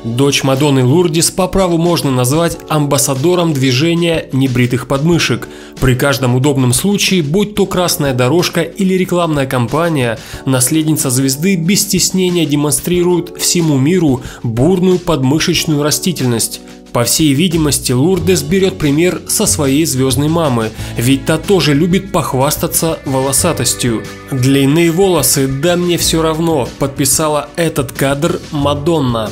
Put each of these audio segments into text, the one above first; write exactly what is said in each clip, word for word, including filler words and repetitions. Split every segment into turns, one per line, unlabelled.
Дочь Мадонны Лурдис по праву можно назвать амбассадором движения небритых подмышек. При каждом удобном случае, будь то красная дорожка или рекламная кампания, наследница звезды без стеснения демонстрирует всему миру бурную подмышечную растительность. По всей видимости, Лурдис берет пример со своей звездной мамы, ведь та тоже любит похвастаться волосатостью. «Длинные волосы, да мне все равно», подписала этот кадр Мадонна.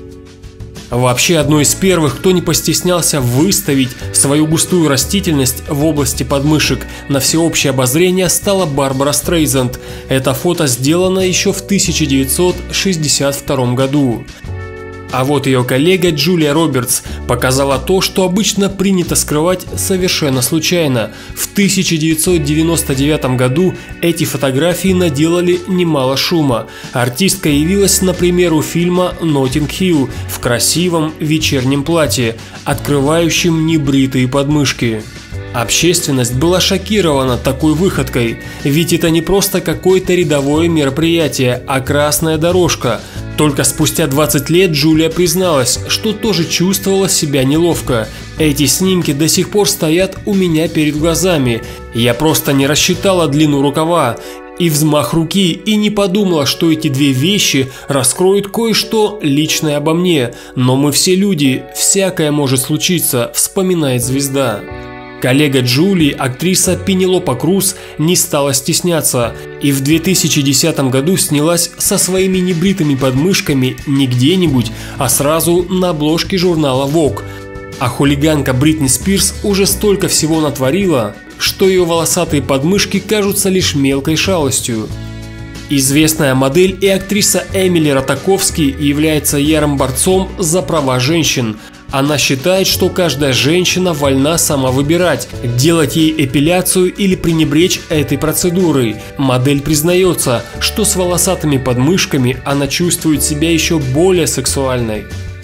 Вообще, одной из первых, кто не постеснялся выставить свою густую растительность в области подмышек на всеобщее обозрение, стала Барбара Стрейзанд. Это фото сделано еще в тысяча девятьсот шестьдесят втором году. А вот ее коллега Джулия Робертс показала то, что обычно принято скрывать совершенно случайно. В тысяча девятьсот девяносто девятом году эти фотографии наделали немало шума. Артистка явилась на премьеру фильма «Ноттинг Хилл» в красивом вечернем платье, открывающем небритые подмышки. Общественность была шокирована такой выходкой, ведь это не просто какое-то рядовое мероприятие, а красная дорожка. Только спустя двадцать лет Джулия призналась, что тоже чувствовала себя неловко. Эти снимки до сих пор стоят у меня перед глазами. Я просто не рассчитала длину рукава и взмах руки и не подумала, что эти две вещи раскроют кое-что личное обо мне. Но мы все люди, всякое может случиться, вспоминает звезда. Коллега Джулии, актриса Пенелопа Круз, не стала стесняться и в две тысячи десятом году снялась со своими небритыми подмышками не где-нибудь, а сразу на обложке журнала Vogue. А хулиганка Бритни Спирс уже столько всего натворила, что ее волосатые подмышки кажутся лишь мелкой шалостью. Известная модель и актриса Эмили Ратаковски является ярым борцом за права женщин. Она считает, что каждая женщина вольна сама выбирать, делать ей эпиляцию или пренебречь этой процедурой. Модель признается, что с волосатыми подмышками она чувствует себя еще более сексуальной.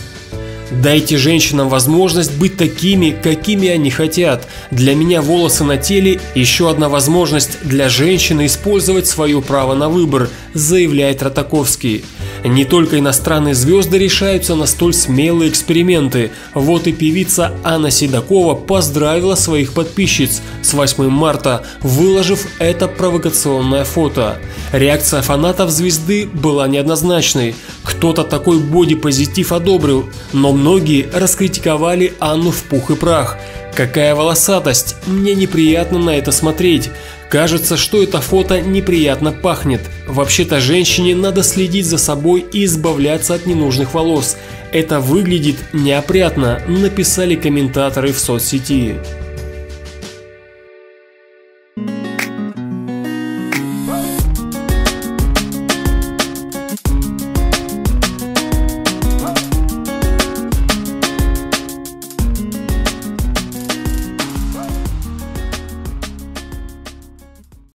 Дайте женщинам возможность быть такими, какими они хотят. Для меня волосы на теле – еще одна возможность для женщины использовать свое право на выбор, заявляет Ратаковский. Не только иностранные звезды решаются на столь смелые эксперименты. Вот и певица Анна Седокова поздравила своих подписчиц с восьмым марта, выложив это провокационное фото. Реакция фанатов звезды была неоднозначной. Кто-то такой бодипозитив одобрил, но многие раскритиковали Анну в пух и прах. «Какая волосатость! Мне неприятно на это смотреть. Кажется, что это фото неприятно пахнет. Вообще-то женщине надо следить за собой и избавляться от ненужных волос. Это выглядит неопрятно», написали комментаторы в соцсети.